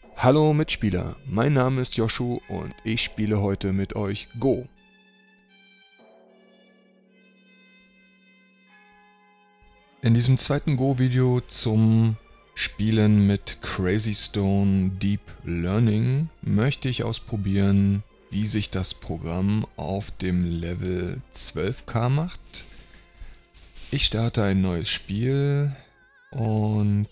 Hallo Mitspieler, mein Name ist Joshu und ich spiele heute mit euch Go. In diesem zweiten Go-Video zum Spielen mit Crazy Stone Deep Learning möchte ich ausprobieren, wie sich das Programm auf dem Level 12k macht. Ich starte ein neues Spiel und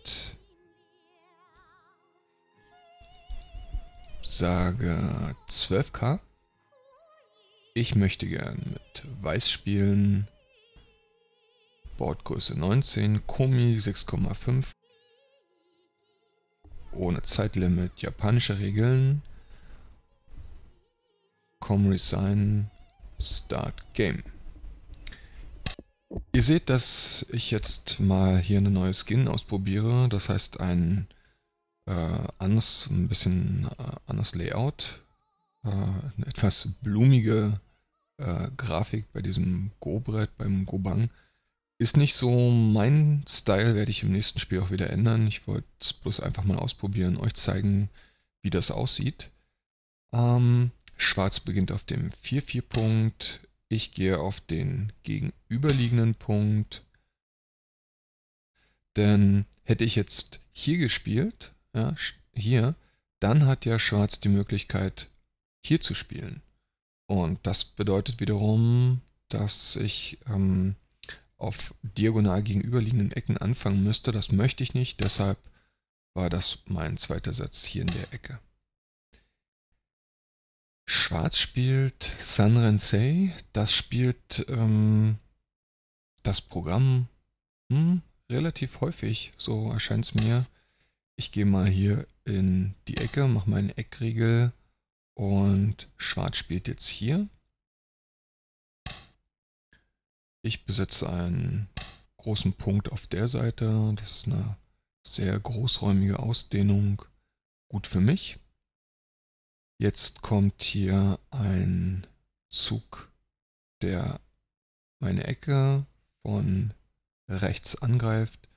sage 12k. Ich möchte gern mit Weiß spielen. Bordgröße 19, Komi 6,5. Ohne Zeitlimit, japanische Regeln. Resign, Start Game. Ihr seht, dass ich jetzt mal hier eine neue Skin ausprobiere. Das heißt ein ein bisschen anderes Layout. Eine etwas blumige Grafik bei diesem Go-Brett, beim Go-Bang. Ist nicht so mein Style, werde ich im nächsten Spiel auch wieder ändern. Ich wollte es bloß einfach mal ausprobieren, euch zeigen, wie das aussieht. Schwarz beginnt auf dem 4-4 Punkt. Ich gehe auf den gegenüberliegenden Punkt. Denn hätte ich jetzt hier gespielt, ja, hier, dann hat ja Schwarz die Möglichkeit, hier zu spielen. Und das bedeutet wiederum, dass ich auf diagonal gegenüberliegenden Ecken anfangen müsste. Das möchte ich nicht, deshalb war das mein zweiter Satz hier in der Ecke. Schwarz spielt Sanrensei. Das spielt das Programm relativ häufig, so erscheint es mir. Ich gehe mal hier in die Ecke, mache meinen Eckriegel und Schwarz spielt jetzt hier. Ich besitze einen großen Punkt auf der Seite. Das ist eine sehr großräumige Ausdehnung. Gut für mich. Jetzt kommt hier ein Zug, der meine Ecke von rechts angreift.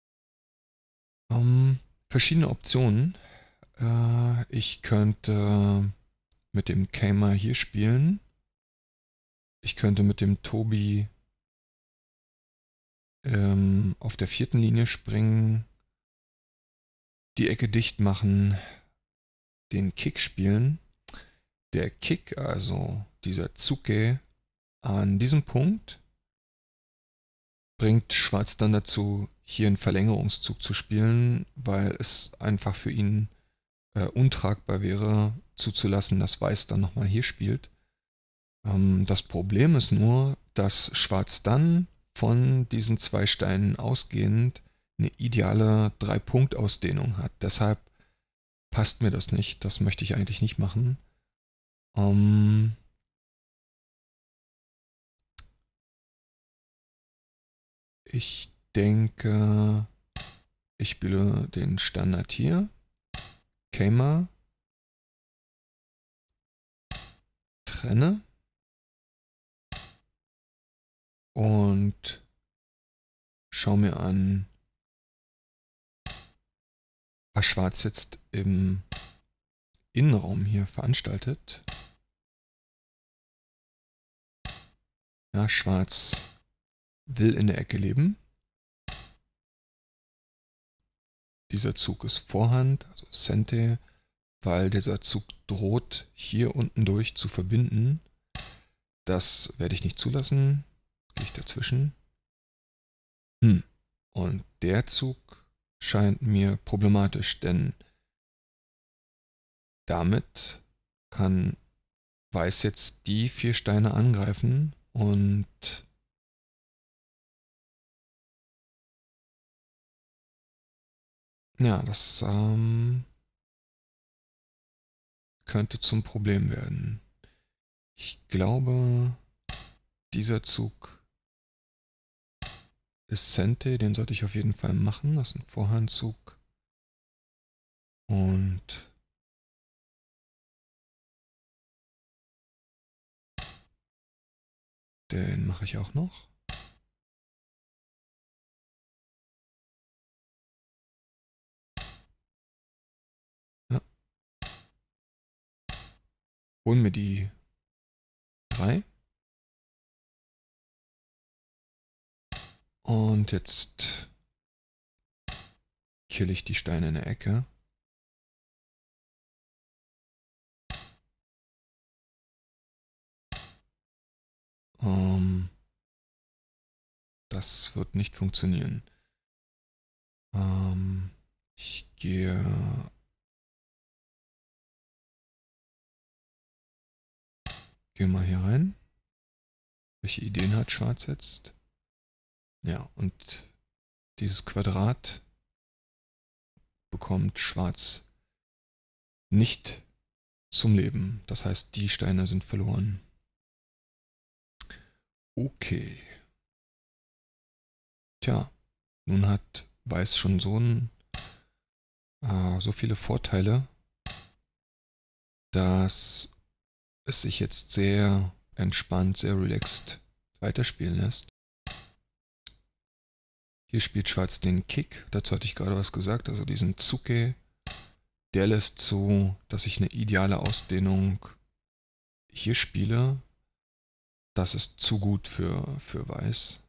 Verschiedene Optionen. Ich könnte mit dem Keima hier spielen. Ich könnte mit dem Tobi auf der 4. Linie springen, die Ecke dicht machen, den Kick spielen. Der Kick, also dieser Tsuke, an diesem Punkt bringt Schwarz dann dazu, hier einen Verlängerungszug zu spielen, weil es einfach für ihn untragbar wäre, zuzulassen, dass Weiß dann nochmal hier spielt. Das Problem ist nur, dass Schwarz dann von diesen 2 Steinen ausgehend eine ideale 3-Punkt-Ausdehnung hat. Deshalb passt mir das nicht. Das möchte ich eigentlich nicht machen. Ich denke, ich spiele den Standard hier. Keima. Trenne. Und schau mir an, was Schwarz jetzt im Innenraum hier veranstaltet. Ja, Schwarz will in der Ecke leben. Dieser Zug ist Vorhand, also Sente, weil dieser Zug droht, hier unten durch zu verbinden. Das werde ich nicht zulassen. Gehe ich dazwischen. Und der Zug scheint mir problematisch, denn damit kann Weiß jetzt die 4 Steine angreifen und ja, das könnte zum Problem werden. Ich glaube, dieser Zug ist Sente, den sollte ich auf jeden Fall machen. Das ist ein Vorhandzug. Und den mache ich auch noch. Ja, holen mir die 3. Und jetzt kill ich die Steine in der Ecke. Das wird nicht funktionieren. Ich gehe mal hier rein. Welche Ideen hat Schwarz jetzt? Ja, und dieses Quadrat bekommt Schwarz nicht zum Leben. Das heißt, die Steine sind verloren. Okay. Tja, nun hat Weiß schon so viele Vorteile, dass es sich jetzt sehr entspannt, sehr relaxed weiterspielen lässt. Hier spielt Schwarz den Kick, dazu hatte ich gerade was gesagt, also diesen Tsuke. Der lässt zu, dass ich eine ideale Ausdehnung hier spiele. Das ist zu gut für Weiß.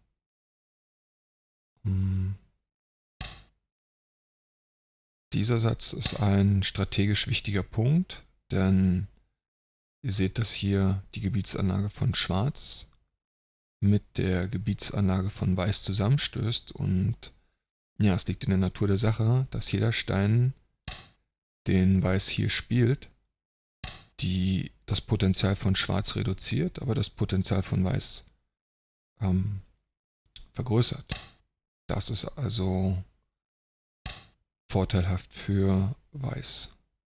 Dieser Satz ist ein strategisch wichtiger Punkt, denn ihr seht, dass hier die Gebietsanlage von Schwarz mit der Gebietsanlage von Weiß zusammenstößt und ja, es liegt in der Natur der Sache, dass jeder Stein, den Weiß hier spielt, das Potenzial von Schwarz reduziert, aber das Potenzial von Weiß vergrößert. Das ist also vorteilhaft für Weiß.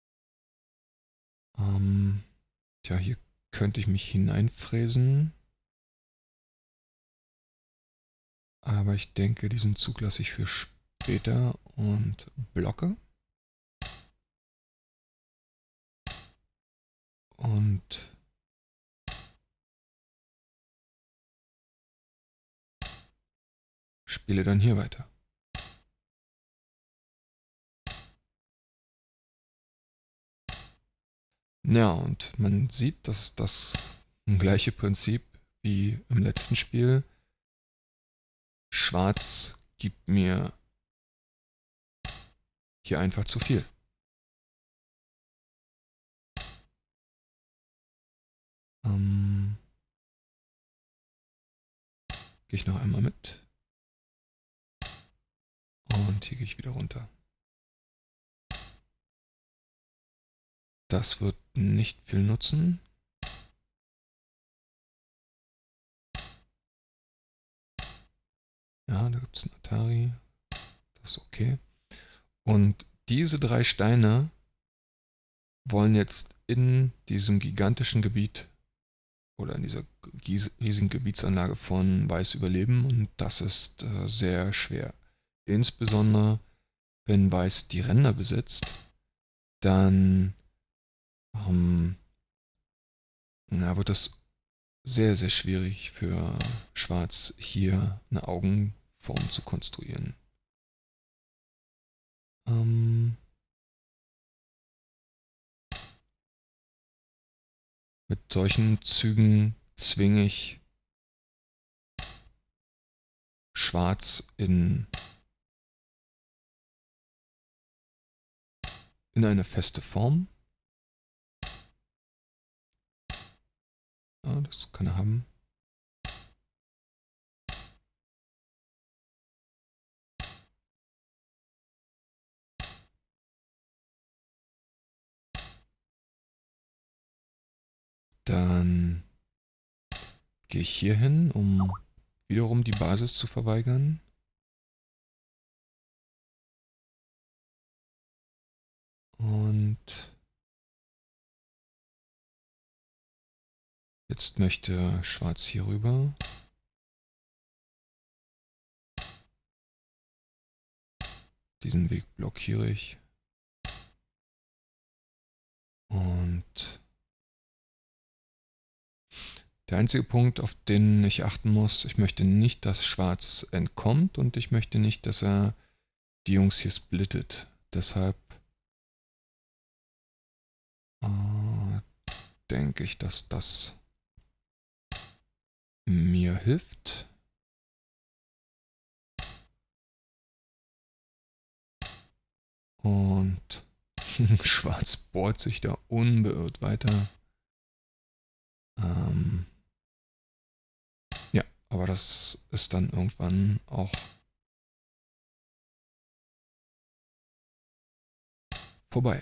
Tja, hier könnte ich mich hineinfräsen. Aber ich denke, diesen Zug lasse ich für später und blocke. Und spiele dann hier weiter. Ja, und man sieht, dass das gleiche Prinzip wie im letzten Spiel. Schwarz gibt mir hier einfach zu viel. Gehe ich noch einmal mit. Und hier gehe ich wieder runter. Das wird nicht viel nutzen. Ja, da gibt es einen Atari. Das ist okay. Und diese 3 Steine wollen jetzt in diesem gigantischen Gebiet oder in dieser riesigen Gebietsanlage von Weiß überleben und das ist sehr schwer. Insbesondere wenn Weiß die Ränder besitzt, dann wird es sehr, sehr schwierig für Schwarz hier eine Augenform zu konstruieren. Mit solchen Zügen zwinge ich Schwarz in eine feste Form. Ja, das kann er haben. Dann gehe ich hier hin, um wiederum die Basis zu verweigern. Und jetzt möchte Schwarz hier rüber. Diesen Weg blockiere ich. Und der einzige Punkt, auf den ich achten muss, ich möchte nicht, dass Schwarz entkommt und ich möchte nicht, dass er die Jungs hier splittet. Deshalb denke ich, dass das mir hilft. Und Schwarz bohrt sich da unbeirrt weiter. Ja, aber das ist dann irgendwann auch vorbei.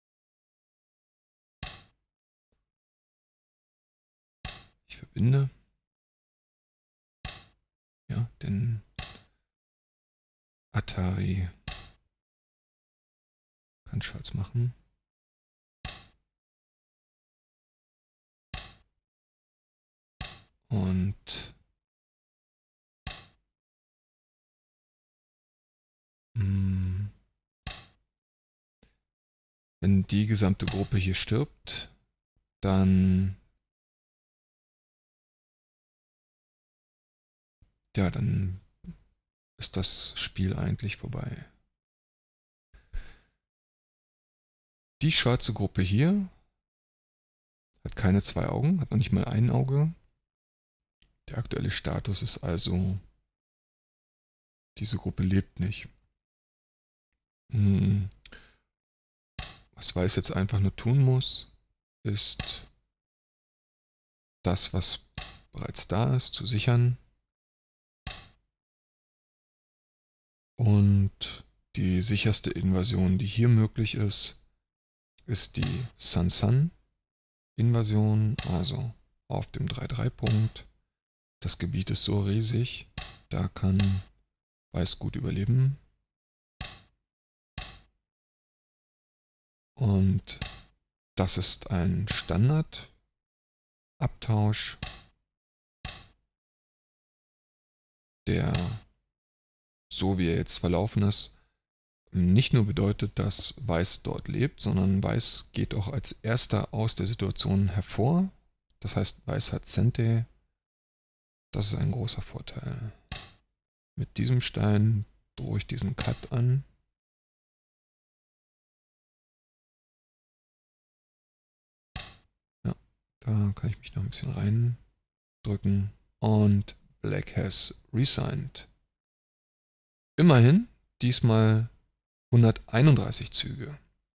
Ich verbinde ja den Atari. Kann Schwarz machen. Und wenn die gesamte Gruppe hier stirbt, dann ja, dann ist das Spiel eigentlich vorbei. Die schwarze Gruppe hier hat keine zwei Augen, hat noch nicht mal ein Auge. Der aktuelle Status ist also, diese Gruppe lebt nicht. Was Weiß jetzt einfach nur tun muss, ist das, was bereits da ist, zu sichern. Und die sicherste Invasion, die hier möglich ist die San-San-Invasion, also auf dem 3-3-Punkt. Das Gebiet ist so riesig, da kann Weiß gut überleben. Und das ist ein Standardabtausch, der, so wie er jetzt verlaufen ist, nicht nur bedeutet, dass Weiß dort lebt, sondern Weiß geht auch als erster aus der Situation hervor. Das heißt, Weiß hat Sente. Das ist ein großer Vorteil. Mit diesem Stein drohe ich diesen Cut an. Ja, da kann ich mich noch ein bisschen reindrücken. Und Black has resigned. Immerhin, diesmal 131 Züge.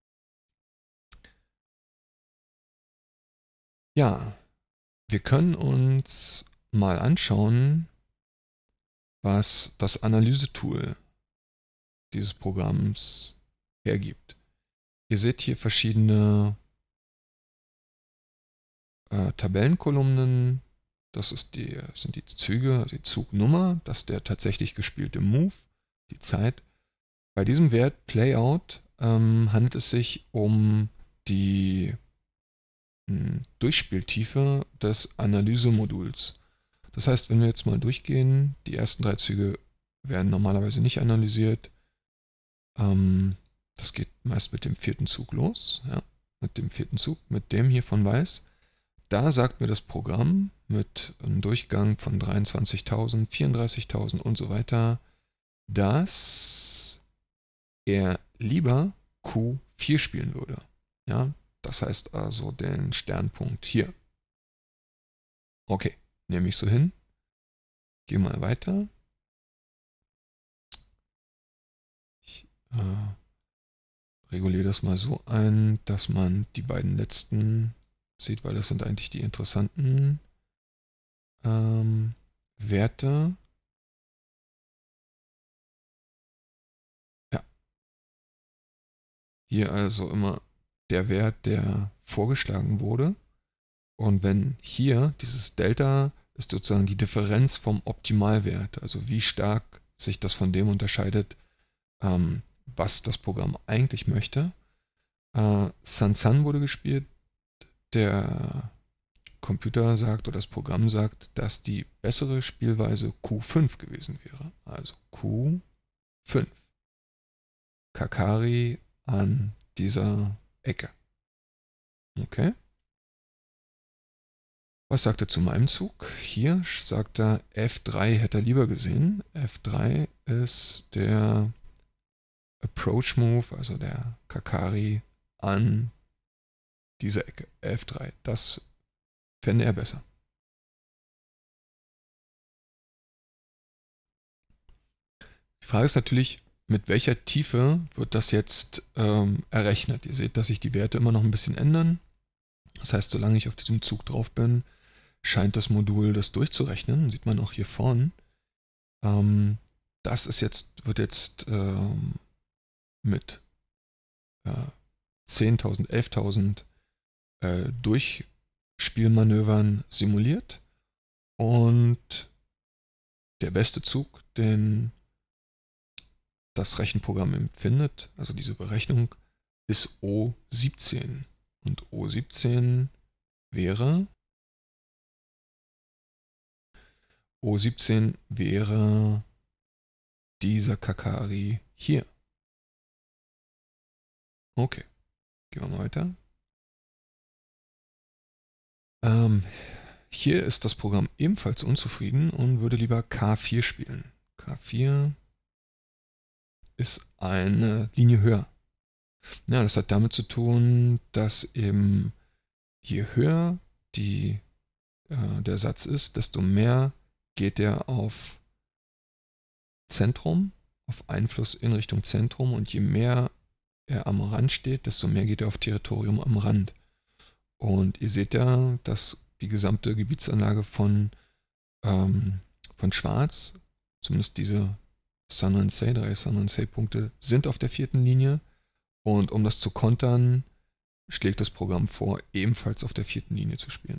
Ja, wir können uns mal anschauen, was das Analysetool dieses Programms hergibt. Ihr seht hier verschiedene Tabellenkolumnen. Das sind die Züge, also die Zugnummer, das ist der tatsächlich gespielte Move, die Zeit. Bei diesem Wert Playout handelt es sich um die Durchspieltiefe des Analysemoduls. Das heißt, wenn wir jetzt mal durchgehen, die ersten 3 Züge werden normalerweise nicht analysiert. Das geht meist mit dem 4. Zug los. Ja, mit dem 4. Zug, mit dem hier von Weiß. Da sagt mir das Programm mit einem Durchgang von 23.000, 34.000 und so weiter, dass er lieber Q4 spielen würde. Ja, das heißt also den Sternpunkt hier. Okay, nehme ich so hin. Gehe mal weiter. Ich reguliere das mal so ein, dass man die beiden letzten sieht, weil das sind eigentlich die interessanten Werte. Ja. Hier also immer der Wert, der vorgeschlagen wurde. Und wenn hier dieses Delta ist sozusagen die Differenz vom Optimalwert, also wie stark sich das von dem unterscheidet, was das Programm eigentlich möchte. San-San wurde gespielt. Der Computer sagt oder das Programm sagt, dass die bessere Spielweise Q5 gewesen wäre. Also Q5. Kakari an dieser Ecke. Okay. Was sagt er zu meinem Zug? Hier sagt er, F3 hätte er lieber gesehen. F3 ist der Approach Move, also der Kakari an diese Ecke, F3. Das fände er besser. Die Frage ist natürlich, mit welcher Tiefe wird das jetzt errechnet? Ihr seht, dass sich die Werte immer noch ein bisschen ändern. Das heißt, solange ich auf diesem Zug drauf bin, scheint das Modul das durchzurechnen. Sieht man auch hier vorne. Das ist jetzt, wird jetzt mit 10.000, 11.000 Durchspielmanövern simuliert. Und der beste Zug, den das Rechenprogramm empfindet, also diese Berechnung, ist O17. Und O17 wäre dieser Kakari hier. Okay, gehen wir mal weiter. Hier ist das Programm ebenfalls unzufrieden und würde lieber K4 spielen. K4 ist eine Linie höher. Ja, das hat damit zu tun, dass eben je höher der Satz ist, desto mehr geht er auf Zentrum, auf Einfluss in Richtung Zentrum, und je mehr er am Rand steht, desto mehr geht er auf Territorium am Rand. Und ihr seht ja, dass die gesamte Gebietsanlage von Schwarz, zumindest diese Sun and Say, 3 Sun and Say Punkte, sind auf der 4. Linie. Und um das zu kontern, schlägt das Programm vor, ebenfalls auf der 4. Linie zu spielen.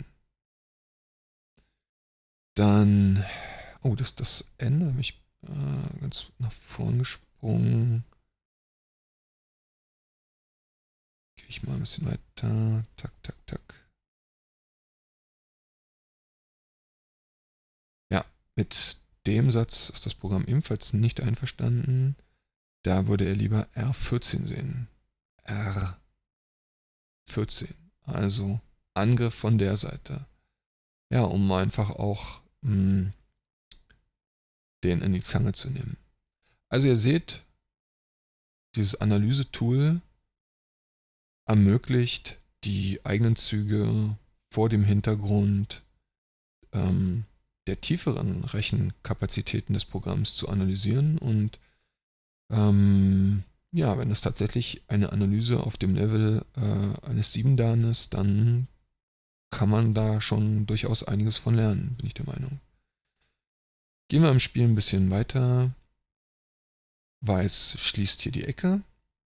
Dann, oh, das ist das Ende, habe ich ganz nach vorn gesprungen. Gehe ich mal ein bisschen weiter. Tak, tak, tak. Ja, mit dem Satz ist das Programm ebenfalls nicht einverstanden. Da würde er lieber R14 sehen. R14. Also Angriff von der Seite. Ja, um einfach auch den in die Zange zu nehmen. Also ihr seht, dieses Analyse-Tool ermöglicht die eigenen Züge vor dem Hintergrund der tieferen Rechenkapazitäten des Programms zu analysieren. Und ja, wenn das tatsächlich eine Analyse auf dem Level eines 7-Dan ist, dann kann man da schon durchaus einiges von lernen, bin ich der Meinung. Gehen wir im Spiel ein bisschen weiter. Weiß schließt hier die Ecke.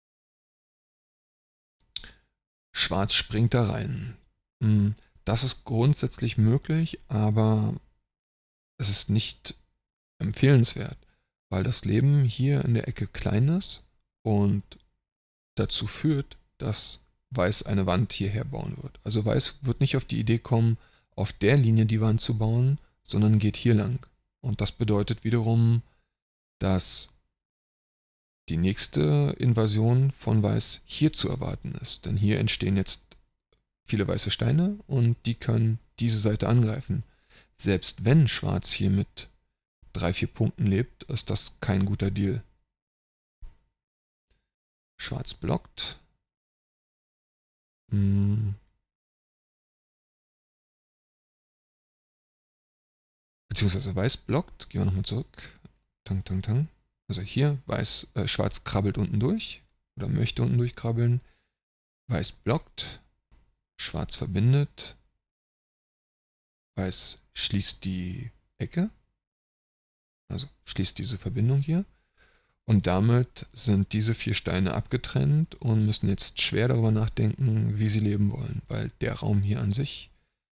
Schwarz springt da rein. Das ist grundsätzlich möglich, aber es ist nicht empfehlenswert, weil das Leben hier in der Ecke klein ist und dazu führt, dass Weiß eine Wand hierher bauen wird. Also Weiß wird nicht auf die Idee kommen, auf der Linie die Wand zu bauen, sondern geht hier lang. Und das bedeutet wiederum, dass die nächste Invasion von Weiß hier zu erwarten ist. Denn hier entstehen jetzt viele weiße Steine und die können diese Seite angreifen. Selbst wenn Schwarz hier mit 3-4 Punkten lebt, ist das kein guter Deal. Schwarz blockt. Beziehungsweise Weiß blockt. Gehen wir nochmal zurück. Tang, tang, tang. Also hier, Schwarz krabbelt unten durch oder möchte unten durchkrabbeln. Weiß blockt. Schwarz verbindet. Weiß schließt die Ecke. Also schließt diese Verbindung hier. Und damit sind diese 4 Steine abgetrennt und müssen jetzt schwer darüber nachdenken, wie sie leben wollen. Weil der Raum hier an sich,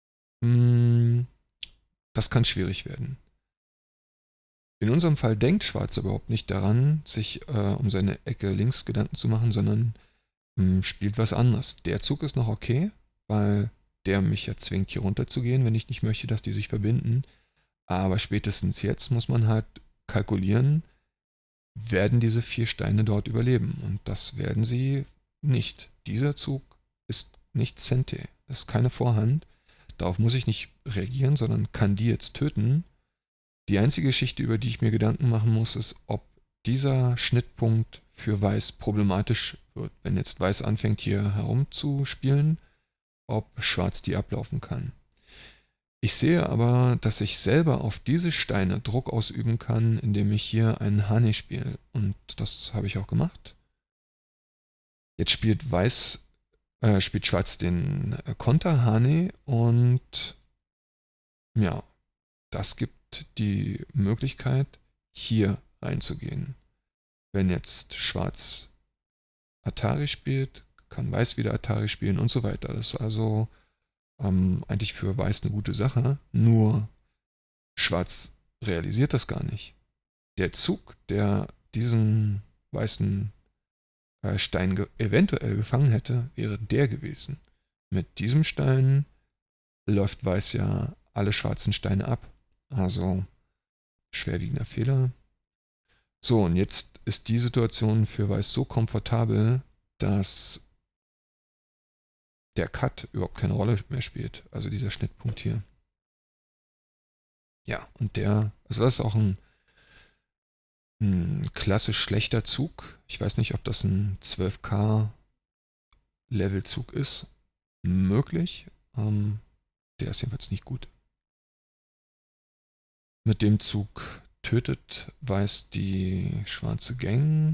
das kann schwierig werden. In unserem Fall denkt Schwarz überhaupt nicht daran, sich um seine Ecke links Gedanken zu machen, sondern spielt was anderes. Der Zug ist noch okay, weil der mich ja zwingt, hier runter zu gehen, wenn ich nicht möchte, dass die sich verbinden. Aber spätestens jetzt muss man halt kalkulieren, werden diese 4 Steine dort überleben. Und das werden sie nicht. Dieser Zug ist nicht Sente. Das ist keine Vorhand. Darauf muss ich nicht reagieren, sondern kann die jetzt töten. Die einzige Geschichte, über die ich mir Gedanken machen muss, ist, ob dieser Schnittpunkt für Weiß problematisch wird. Wenn jetzt Weiß anfängt, hier herumzuspielen ob Schwarz die ablaufen kann. Ich sehe aber, dass ich selber auf diese Steine Druck ausüben kann, indem ich hier einen Hane spiele. Und das habe ich auch gemacht. Jetzt spielt Schwarz den Konter Hane und ja, das gibt die Möglichkeit, hier reinzugehen. Wenn jetzt Schwarz Atari spielt, kann Weiß wieder Atari spielen und so weiter. Das ist also eigentlich für Weiß eine gute Sache. Nur Schwarz realisiert das gar nicht. Der Zug, der diesen weißen Stein eventuell gefangen hätte, wäre der gewesen. Mit diesem Stein läuft Weiß ja alle schwarzen Steine ab. Also schwerwiegender Fehler. So, und jetzt ist die Situation für Weiß so komfortabel, dass der Cut überhaupt keine Rolle mehr spielt. Also dieser Schnittpunkt hier. Ja, und also das ist auch ein klassisch schlechter Zug. Ich weiß nicht, ob das ein 12K Levelzug ist. Möglich. Der ist jedenfalls nicht gut. Mit dem Zug tötet Weiß die schwarze Gang.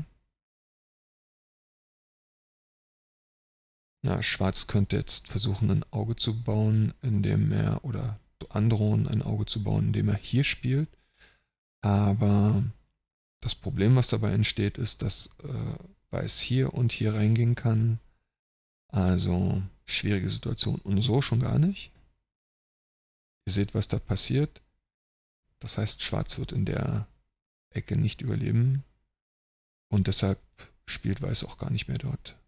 Ja, Schwarz könnte jetzt versuchen, ein Auge zu bauen, oder androhen, ein Auge zu bauen, indem er hier spielt. Aber das Problem, was dabei entsteht, ist, dass Weiß hier und hier reingehen kann. Also schwierige Situation. Und so schon gar nicht. Ihr seht, was da passiert. Das heißt, Schwarz wird in der Ecke nicht überleben. Und deshalb spielt Weiß auch gar nicht mehr dort.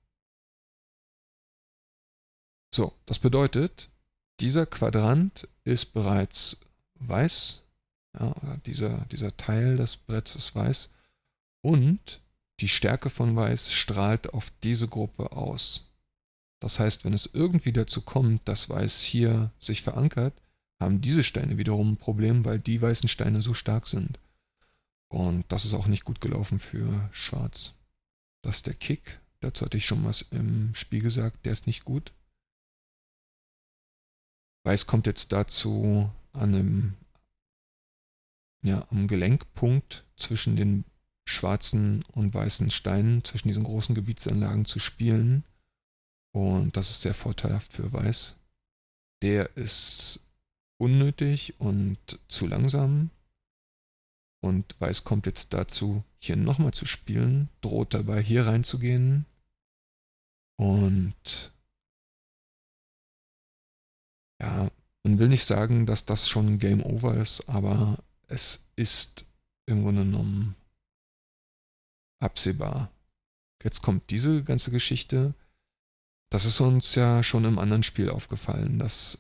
So, das bedeutet, dieser Quadrant ist bereits weiß. Ja, dieser Teil des Bretts ist weiß. Und die Stärke von Weiß strahlt auf diese Gruppe aus. Das heißt, wenn es irgendwie dazu kommt, dass Weiß hier sich verankert, haben diese Steine wiederum ein Problem, weil die weißen Steine so stark sind. Und das ist auch nicht gut gelaufen für Schwarz. Das ist der Kick. Dazu hatte ich schon was im Spiel gesagt. Der ist nicht gut. Weiß kommt jetzt dazu am Gelenkpunkt zwischen den schwarzen und weißen Steinen, zwischen diesen großen Gebietsanlagen zu spielen. Und das ist sehr vorteilhaft für Weiß. Der ist unnötig und zu langsam. Und Weiß kommt jetzt dazu, hier nochmal zu spielen, droht dabei hier reinzugehen. Und ja, man will nicht sagen, dass das schon Game Over ist, aber es ist im Grunde genommen absehbar. Jetzt kommt diese ganze Geschichte. Das ist uns ja schon im anderen Spiel aufgefallen, dass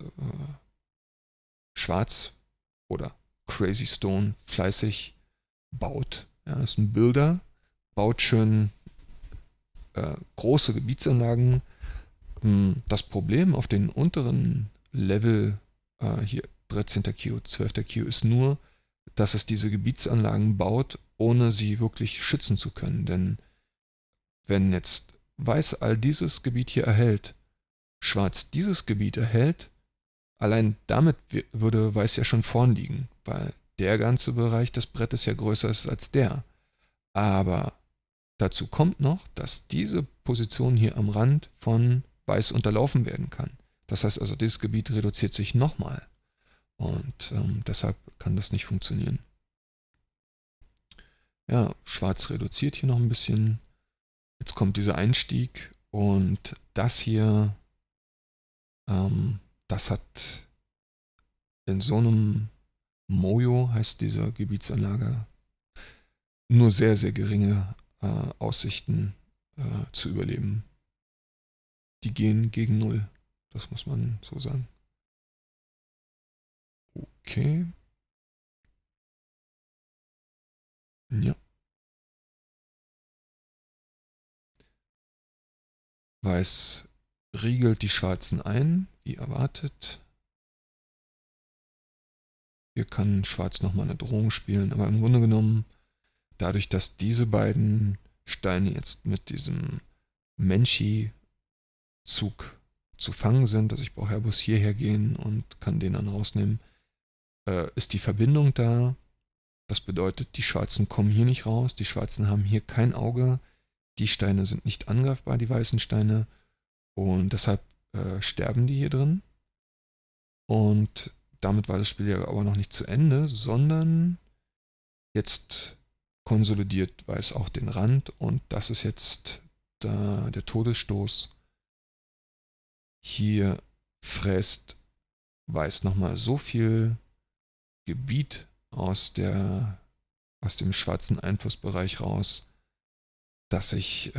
Schwarz oder Crazy Stone fleißig baut. Ja, ist ein Builder, baut schön große Gebietsanlagen. Das Problem auf den unteren Level, hier 13. Q, 12. Q, ist nur, dass es diese Gebietsanlagen baut, ohne sie wirklich schützen zu können. Denn wenn jetzt Weiß all dieses Gebiet hier erhält, Schwarz dieses Gebiet erhält, allein damit würde Weiß ja schon vorn liegen, weil der ganze Bereich des Brettes ja größer ist als der. Aber dazu kommt noch, dass diese Position hier am Rand von Weiß unterlaufen werden kann. Das heißt also, dieses Gebiet reduziert sich nochmal. Und deshalb kann das nicht funktionieren. Ja, Schwarz reduziert hier noch ein bisschen. Jetzt kommt dieser Einstieg und das hier, das hat in so einem Mojo, heißt diese Gebietsanlage, nur sehr, sehr geringe Aussichten zu überleben. Die gehen gegen Null. Das muss man so sagen. Okay. Ja. Weiß riegelt die Schwarzen ein, wie erwartet. Hier kann Schwarz nochmal eine Drohung spielen, aber im Grunde genommen, dadurch, dass diese beiden Steine jetzt mit diesem Menchi-Zug zu fangen sind. Also ich brauche ja bloß hierher gehen und kann den dann rausnehmen. Ist die Verbindung da? Das bedeutet, die Schwarzen kommen hier nicht raus. Die Schwarzen haben hier kein Auge. Die Steine sind nicht angreifbar, die weißen Steine. Und deshalb sterben die hier drin. Und damit war das Spiel ja aber noch nicht zu Ende, sondern jetzt konsolidiert Weiß auch den Rand. Und das ist jetzt der Todesstoß. Hier fräst Weiß nochmal so viel Gebiet aus dem schwarzen Einflussbereich raus, dass ich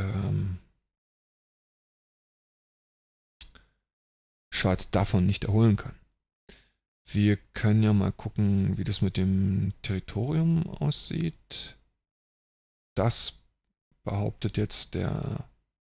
Schwarz davon nicht erholen kann. Wir können ja mal gucken, wie das mit dem Territorium aussieht. Das behauptet jetzt der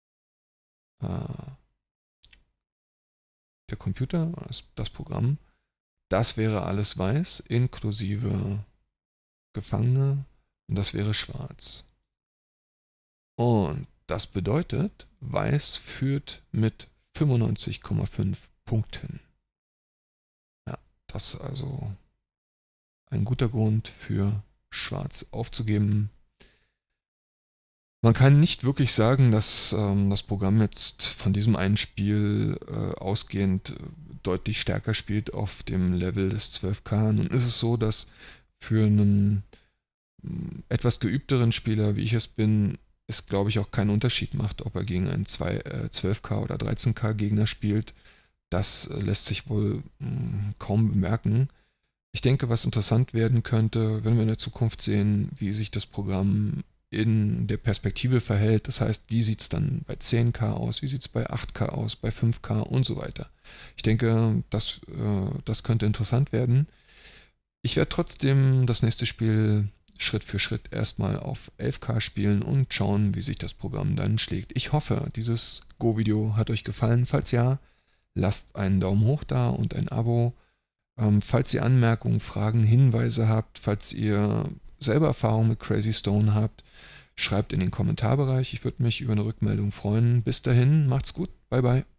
Computer, das Programm. Das wäre alles weiß, inklusive Gefangene, und das wäre schwarz. Und das bedeutet, Weiß führt mit 95,5 Punkten. Ja, das ist also ein guter Grund für Schwarz aufzugeben. Man kann nicht wirklich sagen, dass das Programm jetzt von diesem einen Spiel ausgehend deutlich stärker spielt auf dem Level des 12K. Nun ist es so, dass für einen etwas geübteren Spieler, wie ich es bin, es, glaube ich, auch keinen Unterschied macht, ob er gegen einen 12K oder 13K Gegner spielt. Das lässt sich wohl kaum bemerken. Ich denke, was interessant werden könnte, wenn wir in der Zukunft sehen, wie sich das Programm in der Perspektive verhält. Das heißt, wie sieht es dann bei 10K aus, wie sieht es bei 8K aus, bei 5K und so weiter. Ich denke, das könnte interessant werden. Ich werde trotzdem das nächste Spiel Schritt für Schritt erstmal auf 11K spielen und schauen, wie sich das Programm dann schlägt. Ich hoffe, dieses Go-Video hat euch gefallen. Falls ja, lasst einen Daumen hoch da und ein Abo. Falls ihr Anmerkungen, Fragen, Hinweise habt, falls ihr selber Erfahrung mit Crazy Stone habt, schreibt in den Kommentarbereich. Ich würde mich über eine Rückmeldung freuen. Bis dahin, macht's gut. Bye bye.